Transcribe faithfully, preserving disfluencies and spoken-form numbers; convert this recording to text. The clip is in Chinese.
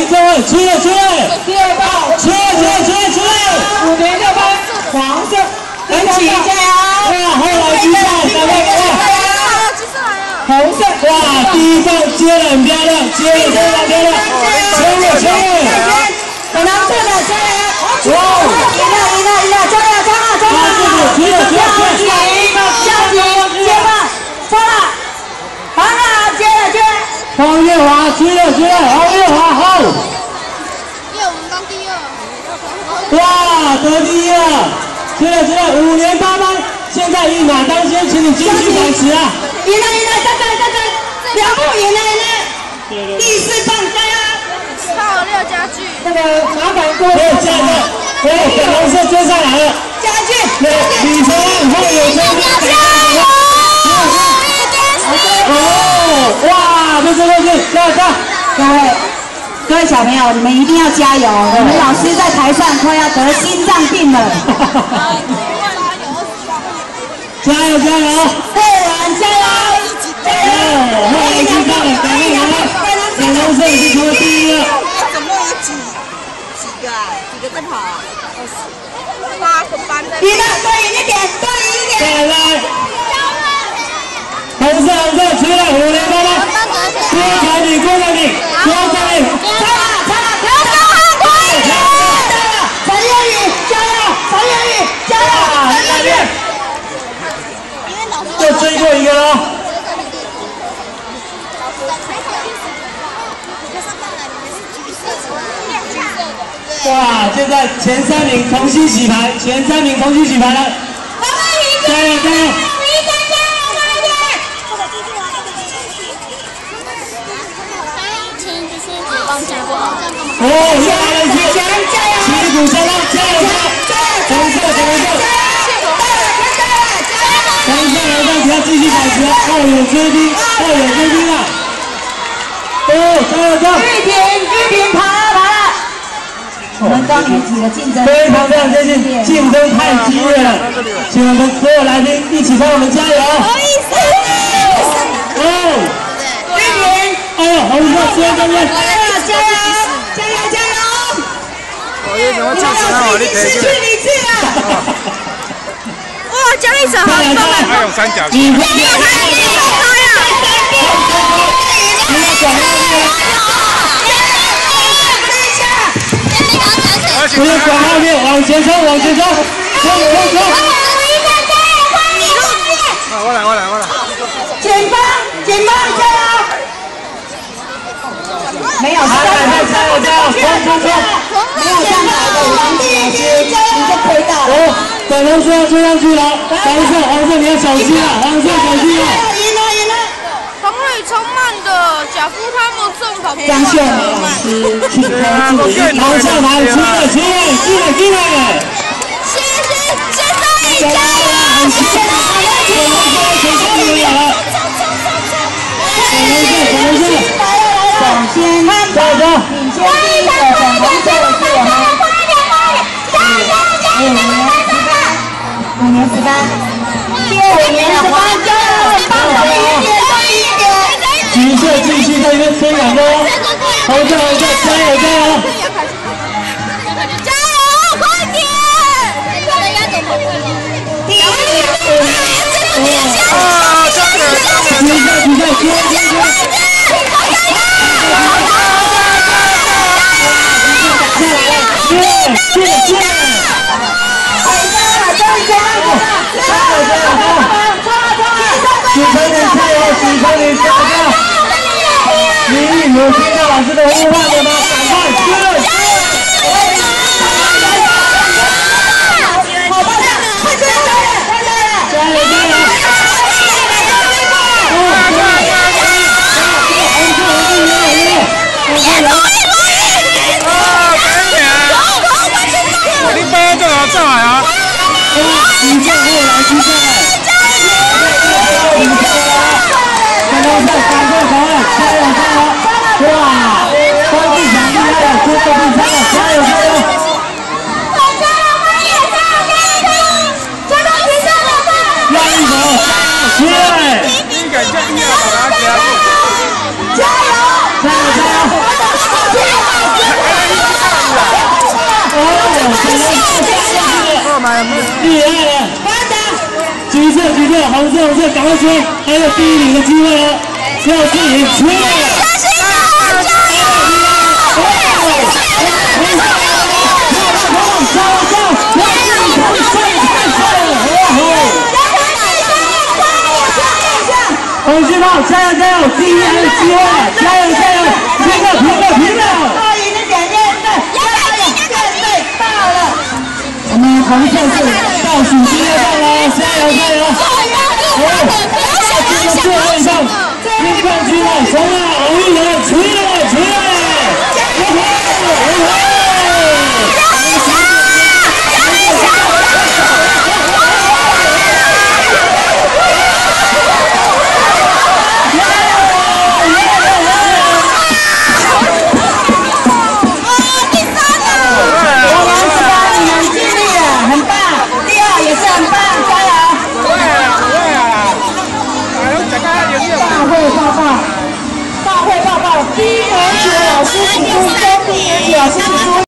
各位，出来出来！ 第二棒， 出来出来出来出来！ 五年六班，黄色， 很起加油！ 哇，后来击败，大家哇， 红色， 哇，第一棒接得很漂亮，接得非常漂亮，前面前面， 粉红色的加油！ 哇， 赢了赢了赢了，加油加油加油！ 啊，这个，接着接着接着。 下集接吧，冲了，好了，接了接了。 黄月华接了接了，黄月华好。 耶，我们当第二。 哇，得第一了，接了接了，五年八班，现在一马当先，请你继续保持啊。 赢了赢了，再再再再，两步赢了赢了，第四棒加油！ 靠六家具。 那个麻烦各位可以加油，对，粉红色追上来了。 加剧， 对，李晨后有车，哦，哇，这这这这，加加， 各位各位小朋友，你们一定要加油！我们老师在台上快要得心脏病了。 加油加油！ 会员加油！加油！ 后来击败了，赶快来！粉红色已经成为第一了。 总共有几几个啊？几个在跑啊？八个班的。 赢了，多赢一点，多赢一点。 再来！红色红色出来，五连八八，郭彩礼郭彩礼郭彩礼， 加了加了加了！可以的！陈月宇加油！陈月宇加油！陈月宇。 又追过一个喽！哇，现在前三名重新洗牌，前三名重新洗牌了，加油加油！哦，又来了一次，旗鼓相当，加油加油！红色红色。 红色蓝色，只要继续保持，后有追兵，后有追兵啊！哦，加油加油！ 玉萍，玉萍跑了跑了。我们高年级的竞争非常非常接近，竞争太激烈了，请我们所有来宾一起帮我们加油！哦， 玉萍， 哎呦，红色追这边， 加油加油加油加油！ 我有什么支持啊？你可以失去理智了。 哇，江一手好棒啊！ 还有三角形。 你你看你手高呀！ 不要管后面，往前冲，往前冲，冲冲冲！ 啊，我来，我来，我来。 前方，前方加油！没有， 加油加油加油！冲冲冲！ 没有上来的王老师，你就亏到了。 哦，粉红色要追上去了，黄色黄色你要小心啊，黄色小心啊！ 赢了赢了！ 黄磊超慢的，贾夫他们正跑。 张秀梅老师去投自己黄色牌出来出来，进来进来！ 先先先上一加油！ 很辛苦，粉红色全部都有了。粉红色粉红色， 来了来了！首先， 加油！ 领先第一个粉红色的是我们五年五年十班，第五年十班加油！帮我们一点多一点。 橘色继续在这边追赶中，红色红色加油加油！ 加油，快点！ 第一啊，这样子，这样子。 橘色橘色接接接！接接接！许成你加油！许成你加油！你有听到老师的呼唤了吗？赶快接！ 好棒的，快追上来，快追了！ 加油加油！哦，加油加油加油！红色红色赢了赢了！红色赢了！ 啊，赶紧啊！你班最好上来啊！ 你向后来，你向来。你向来。粉红色，赶快赶快，加油加油！哇，关志强厉害了，接着第三了，加油加油！压一手，对， 你敢叫你要把它加进？ 加油！ 加油加油！ 厉害了！ 班长， 橘色橘色，红色红色，赶快吹！还有第一名的机会哦，要自己吹了！红军炮，加油加油！第一名的机会，加油加油！平了平了平了！ 到赢的点验证，加油，验证到了。 我们红色是倒数第二棒了，加油加油！好，这个最后一棒，金冠军了，从啊，欧一人锤了锤了！ 大会报告，第一年级老师请出，中低年级老师请出。